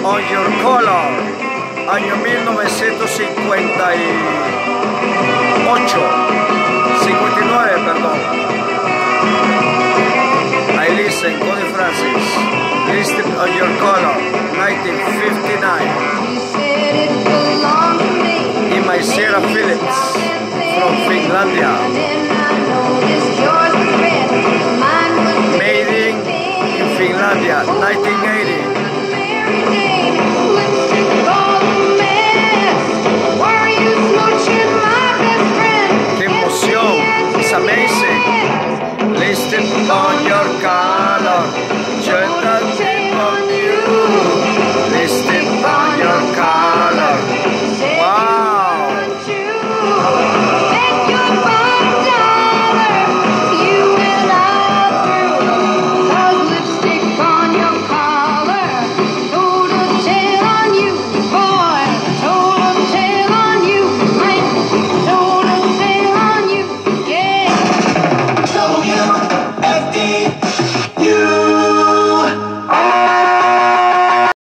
on Your Color, año 1959, perdón. I listen, Connie Francis, Listed on Your Color, 1959. In my SIERA Philips from Finlandia.